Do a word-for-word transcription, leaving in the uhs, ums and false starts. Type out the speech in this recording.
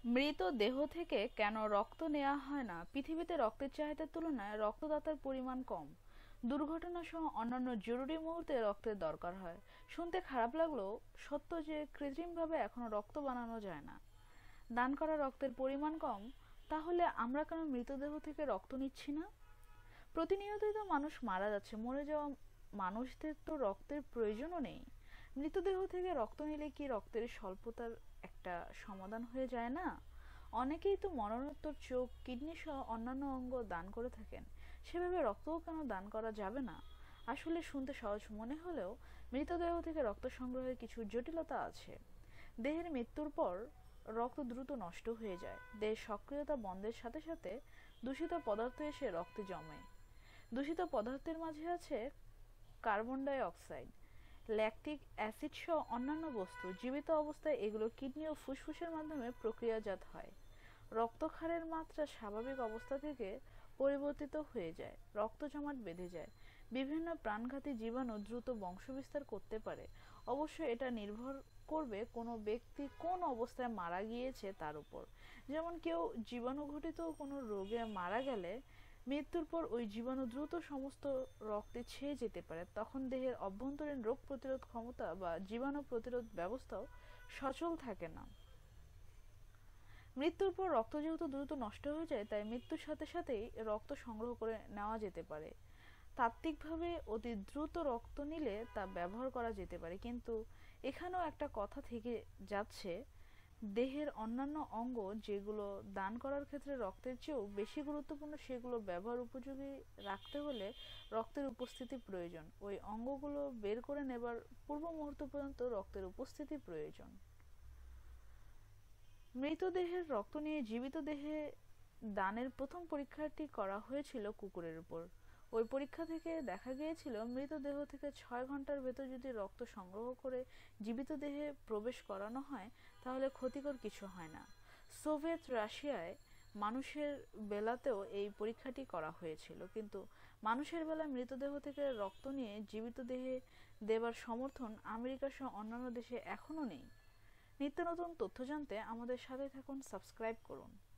মৃত দেহ থেকে কেন রক্ত নেওয়া হয় না? পৃথিবীতে রক্তের চাহিদার তুলনায় রক্তদাতার পরিমাণ কম। দুর্ঘটনা সহ অন্যান্য জরুরি মুহূর্তে রক্তের দরকার হয়। শুনতে খারাপ লাগলেও সত্য যে কৃত্রিমভাবে এখনো রক্ত বানানো যায় না। দান করা রক্তের পরিমাণ কম, তাহলে আমরা কেন মৃতদেহ থেকে রক্ত নিচ্ছি না? প্রতিনিয়তই তো মানুষ মারা যাচ্ছে, মরে যাওয়া মানুষদের তো রক্তের প্রয়োজনও নেই। মৃতদেহ থেকে রক্ত নিলে কি রক্তের স্বল্পতার একটা সমাধান হয়ে যায় না? অনেকেই তো মরণোত্তর চোখ, কিডনি সহ অন্যান্য অঙ্গ দান করে থাকেন। সেভাবে রক্তও কেন দান করা যাবে না? আসলে শুনতে সহজ মনে হলেও মৃতদেহ থেকে রক্ত সংগ্রহের কিছু জটিলতা আছে। দেহের মৃত্যুর পর রক্ত দ্রুত নষ্ট হয়ে যায়। দেহের সক্রিয়তা বন্ধের সাথে সাথে দূষিত পদার্থ এসে রক্তে জমে। দূষিত পদার্থের মাঝে আছে carbon dioxide, lactic acid সহ অন্যান্য বস্তু। জীবিত অবস্থায় এগুলো কিডনি ও ফুসফুসের মাধ্যমে প্রক্রিয়াজাত হয়। রক্তক্ষারের মাত্রা স্বাভাবিক অবস্থা থেকে পরিবর্তিত হয়ে যায়, রক্ত জমাট বেঁধে যায়। বিভিন্ন প্রাণঘাতী জীবাণু দ্রুত বংশবিস্তার করতে পারে। অবশ্য এটা নির্ভর করবে কোনো ব্যক্তি কোন অবস্থায় মারা গিয়েছে তার উপর। যেমন কেউ জীবাণুঘটিত কোনো রোগে মারা গেলে মৃত্যুর পর ওই জীবাণু দ্রুত সমস্ত রক্তে ছেয়ে যেতে পারে। তখন দেহের অভ্যন্তরীণ রোগ প্রতিরোধ ক্ষমতা বা জীবাণু প্রতিরোধ ব্যবস্থাও সচল থাকে না। মৃত্যুর পর রক্ত যেহেতু দ্রুত নষ্ট হয়ে যায়, তাই মৃত্যুর সাথে সাথেই রক্ত সংগ্রহ করে নেওয়া যেতে পারে। তাত্ত্বিকভাবে অতি দ্রুত রক্ত নিলে তা ব্যবহার করা যেতে পারে, কিন্তু এখানেও একটা কথা থেকে যাচ্ছে। দেহের অন্যান্য অঙ্গ যেগুলো দান করার ক্ষেত্রে রক্তের চেয়েও বেশি গুরুত্বপূর্ণ, সেগুলো ব্যবহার উপযোগী রাখতে হলে রক্তের উপস্থিতি প্রয়োজন। ওই অঙ্গগুলো বের করে নেবার পূর্ব মুহূর্ত পর্যন্ত রক্তের উপস্থিতি প্রয়োজন। মৃতদেহের রক্ত নিয়ে জীবিত দেহে দানের প্রথম পরীক্ষাটি করা হয়েছিল কুকুরের উপর। ওই পরীক্ষা থেকে দেখা গিয়েছিল মৃতদেহ থেকে ছয় ঘন্টার ভেতর যদি রক্ত সংগ্রহ করে জীবিত দেহে প্রবেশ করানো হয় তাহলে ক্ষতিকর কিছু হয় না। সোভিয়েত রাশিয়ায় মানুষের বেলাতেও এই পরীক্ষাটি করা হয়েছিল, কিন্তু মানুষের বেলায় মৃতদেহ থেকে রক্ত নিয়ে জীবিত দেহে দেবার সমর্থন আমেরিকা সহ অন্যান্য দেশে এখনো নেই। নিত্য নতুন তথ্য জানতে আমাদের সাথে থাকুন, সাবস্ক্রাইব করুন।